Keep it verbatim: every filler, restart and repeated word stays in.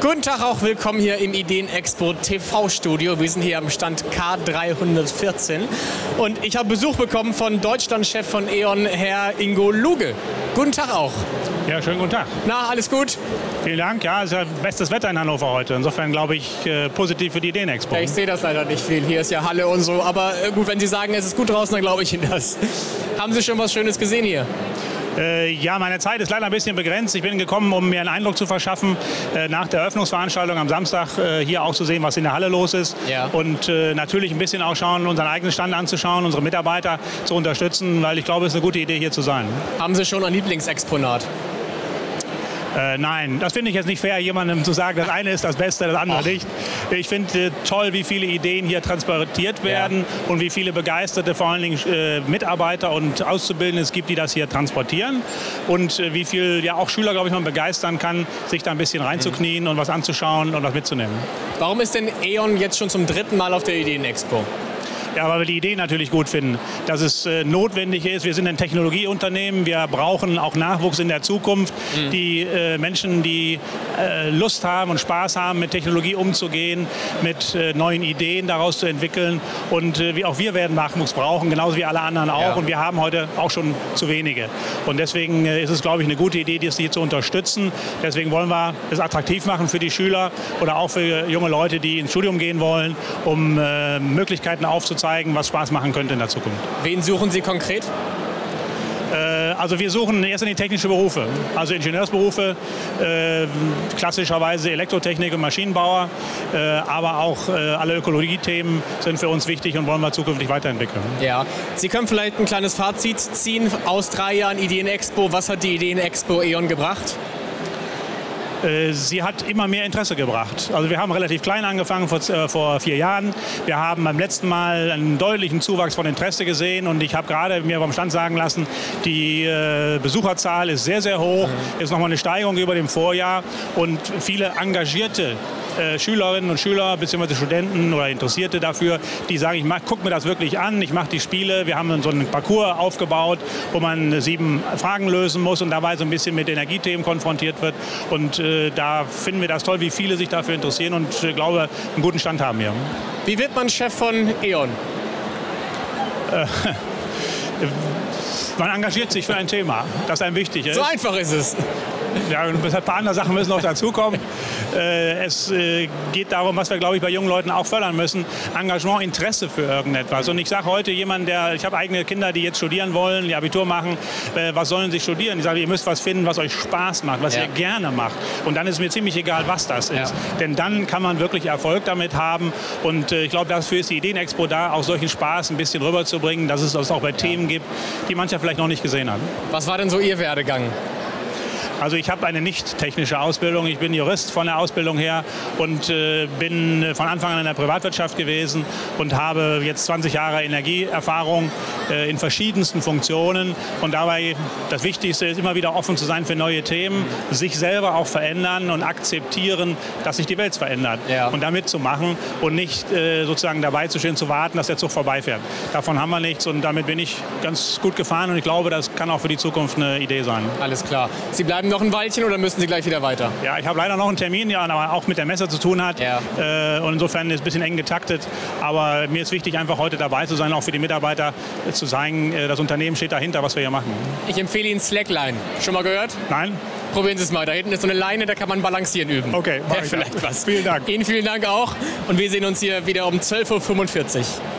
Guten Tag, auch willkommen hier im Ideen-Expo T V-Studio. Wir sind hier am Stand K dreihundertvierzehn und ich habe Besuch bekommen von Deutschlandchef von E.ON, Herr Ingo Luge. Guten Tag auch. Ja, schönen guten Tag. Na, alles gut? Vielen Dank. Ja, es ist ja bestes Wetter in Hannover heute. Insofern glaube ich, äh, positiv für die Ideen-Expo. Ja, ich sehe das leider nicht viel. Hier ist ja Halle und so. Aber äh, gut, wenn Sie sagen, es ist gut draußen, dann glaube ich Ihnen das. Haben Sie schon was Schönes gesehen hier? Äh, ja, meine Zeit ist leider ein bisschen begrenzt. Ich bin gekommen, um mir einen Eindruck zu verschaffen, äh, nach der Eröffnungsveranstaltung am Samstag äh, hier auch zu sehen, was in der Halle los ist. Ja. Und äh, natürlich ein bisschen auch schauen, unseren eigenen Stand anzuschauen, unsere Mitarbeiter zu unterstützen, weil ich glaube, es ist eine gute Idee, hier zu sein. Haben Sie schon ein Lieblingsexponat? Äh, nein, das finde ich jetzt nicht fair, jemandem zu sagen, das eine ist das Beste, das andere Ach. nicht. Ich finde äh, toll, wie viele Ideen hier transportiert werden ja. und wie viele begeisterte, vor allen Dingen äh, Mitarbeiter und Auszubildende es gibt, die das hier transportieren. Und äh, wie viel ja auch Schüler, glaube ich, man begeistern kann, sich da ein bisschen reinzuknien mhm. und was anzuschauen und was mitzunehmen. Warum ist denn E.ON jetzt schon zum dritten Mal auf der Ideen-Expo? Ja, weil wir die Idee natürlich gut finden, dass es äh, notwendig ist. Wir sind ein Technologieunternehmen, wir brauchen auch Nachwuchs in der Zukunft. Mhm. Die äh, Menschen, die äh, Lust haben und Spaß haben, mit Technologie umzugehen, mit äh, neuen Ideen daraus zu entwickeln. Und äh, wie auch wir werden Nachwuchs brauchen, genauso wie alle anderen auch. Ja. Und wir haben heute auch schon zu wenige. Und deswegen äh, ist es, glaube ich, eine gute Idee, das hier zu unterstützen. Deswegen wollen wir es attraktiv machen für die Schüler oder auch für junge Leute, die ins Studium gehen wollen, um äh, Möglichkeiten aufzuzeigen, was Spaß machen könnte in der Zukunft. Wen suchen Sie konkret? Äh, also wir suchen erst in die technische Berufe, also Ingenieursberufe, äh, klassischerweise Elektrotechnik und Maschinenbauer, äh, aber auch äh, alle Ökologiethemen sind für uns wichtig und wollen wir zukünftig weiterentwickeln. Ja, Sie können vielleicht ein kleines Fazit ziehen aus drei Jahren Ideen-Expo. Was hat die Ideen-Expo E.ON gebracht? Sie hat immer mehr Interesse gebracht. Also wir haben relativ klein angefangen vor, äh, vor vier Jahren. Wir haben beim letzten Mal einen deutlichen Zuwachs von Interesse gesehen und ich habe gerade mir vom Stand sagen lassen, die äh, Besucherzahl ist sehr, sehr hoch, mhm. ist nochmal eine Steigerung über dem Vorjahr und viele engagierte äh, Schülerinnen und Schüler bzw. Studenten oder Interessierte dafür, die sagen, ich mach, guck mir das wirklich an, ich mache die Spiele. Wir haben so einen Parcours aufgebaut, wo man sieben Fragen lösen muss und dabei so ein bisschen mit Energiethemen konfrontiert wird und äh, da finden wir das toll, wie viele sich dafür interessieren und ich glaube, einen guten Stand haben wir. Wie wird man Chef von E.ON? Äh, man engagiert sich für ein Thema, das einem wichtig ist. So einfach ist es. Ja, und ein paar andere Sachen müssen noch dazukommen. Äh, es äh, geht darum, was wir, glaube ich, bei jungen Leuten auch fördern müssen. Engagement, Interesse für irgendetwas. Und ich sage heute jemand, der, ich habe eigene Kinder, die jetzt studieren wollen, die Abitur machen, äh, was sollen sie studieren? Ich sage, ihr müsst was finden, was euch Spaß macht, was ja. ihr gerne macht. Und dann ist mir ziemlich egal, was das ist. Ja. Denn dann kann man wirklich Erfolg damit haben. Und äh, ich glaube, dafür ist die Ideen-Expo da, auch solchen Spaß ein bisschen rüberzubringen, dass es das auch bei ja. Themen gibt, die mancher vielleicht noch nicht gesehen hat. Was war denn so Ihr Werdegang? Also ich habe eine nicht technische Ausbildung. Ich bin Jurist von der Ausbildung her und äh, bin von Anfang an in der Privatwirtschaft gewesen und habe jetzt zwanzig Jahre Energieerfahrung äh, in verschiedensten Funktionen. Und dabei das Wichtigste ist immer wieder offen zu sein für neue Themen, sich selber auch verändern und akzeptieren, dass sich die Welt verändert. Ja. Und damit zu machen und nicht äh, sozusagen dabei zu stehen, zu warten, dass der Zug vorbeifährt. Davon haben wir nichts und damit bin ich ganz gut gefahren und ich glaube, das kann auch für die Zukunft eine Idee sein. Alles klar. Sie bleiben noch ein Weilchen oder müssen Sie gleich wieder weiter? Ja, ich habe leider noch einen Termin, der aber auch mit der Messe zu tun hat. Ja. Äh, und insofern ist es ein bisschen eng getaktet. Aber mir ist wichtig, einfach heute dabei zu sein, auch für die Mitarbeiter äh, zu sagen, äh, das Unternehmen steht dahinter, was wir hier machen. Ich empfehle Ihnen Slackline. Schon mal gehört? Nein. Probieren Sie es mal. Da hinten ist so eine Leine, da kann man balancieren üben. Okay, ja, vielleicht was. Vielen Dank. Ihnen vielen Dank auch. Und wir sehen uns hier wieder um zwölf Uhr fünfundvierzig.